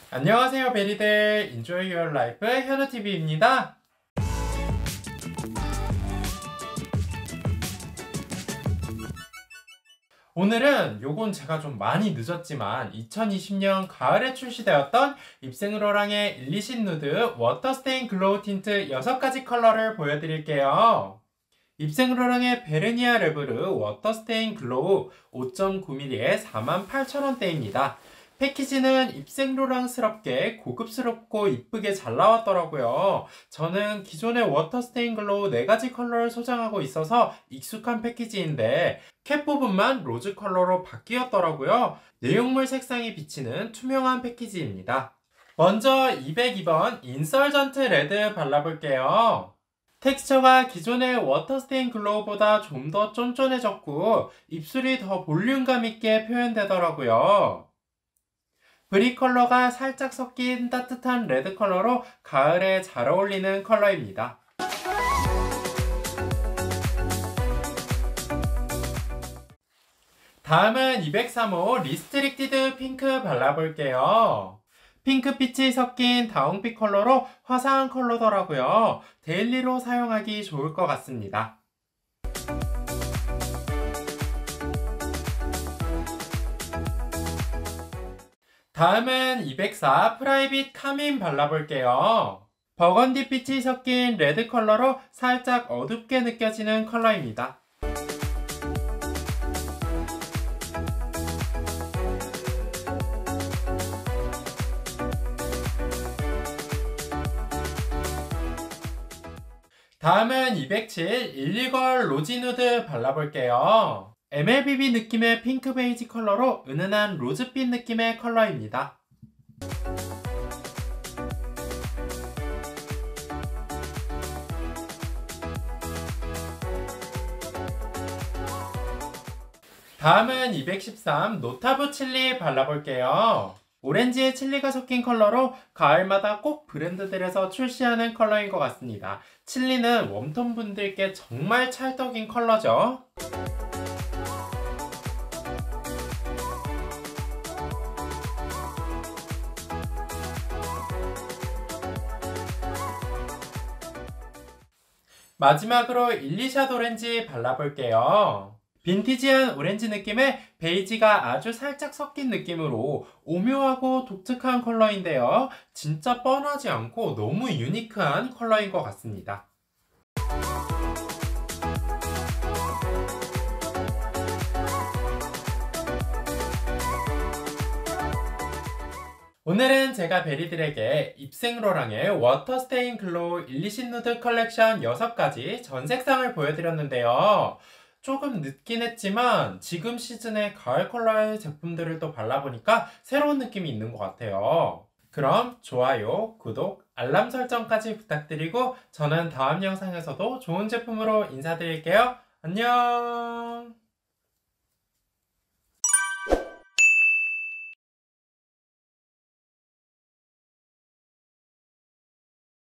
안녕하세요 베리들, Enjoy Your Life 현우TV입니다. 오늘은 요건 제가 좀 많이 늦었지만 2020년 가을에 출시되었던 입생로랑의 일리신 누드 워터스테인 글로우 틴트 6가지 컬러를 보여드릴게요. 입생로랑의 베르니아 레브르 워터스테인 글로우 5.9mm에 48,000원대입니다. 패키지는 입생로랑스럽게 고급스럽고 이쁘게 잘 나왔더라고요. 저는 기존의 워터스테인 글로우 4가지 컬러를 소장하고 있어서 익숙한 패키지인데 캡 부분만 로즈 컬러로 바뀌었더라고요. 내용물 색상이 비치는 투명한 패키지입니다. 먼저 202번 인설전트 레드 발라볼게요. 텍스처가 기존의 워터스테인 글로우보다 좀 더 쫀쫀해졌고 입술이 더 볼륨감 있게 표현되더라고요. 브릭 컬러가 살짝 섞인 따뜻한 레드 컬러로 가을에 잘 어울리는 컬러입니다. 다음은 203호 리스트릭티드 핑크 발라볼게요. 핑크빛이 섞인 다운빛 컬러로 화사한 컬러더라고요. 데일리로 사용하기 좋을 것 같습니다. 다음은 204 프라이빗 카민 발라볼게요. 버건디 빛이 섞인 레드 컬러로 살짝 어둡게 느껴지는 컬러입니다. 다음은 207 일리걸 로지 누드 발라볼게요. MLBB 느낌의 핑크 베이지 컬러로 은은한 로즈빛 느낌의 컬러입니다. 다음은 213 노타부 칠리 발라볼게요. 오렌지에 칠리가 섞인 컬러로 가을마다 꼭 브랜드들에서 출시하는 컬러인 것 같습니다. 칠리는 웜톤 분들께 정말 찰떡인 컬러죠. 마지막으로 일리샷 오렌지 발라볼게요. 빈티지한 오렌지 느낌의 베이지가 아주 살짝 섞인 느낌으로 오묘하고 독특한 컬러인데요. 진짜 뻔하지 않고 너무 유니크한 컬러인 것 같습니다. 오늘은 제가 베리들에게 입생로랑의 워터스테인 글로우 일리신 누드 컬렉션 6가지 전 색상을 보여드렸는데요. 조금 늦긴 했지만 지금 시즌의 가을 컬러의 제품들을 또 발라보니까 새로운 느낌이 있는 것 같아요. 그럼 좋아요, 구독, 알람 설정까지 부탁드리고 저는 다음 영상에서도 좋은 제품으로 인사드릴게요. 안녕!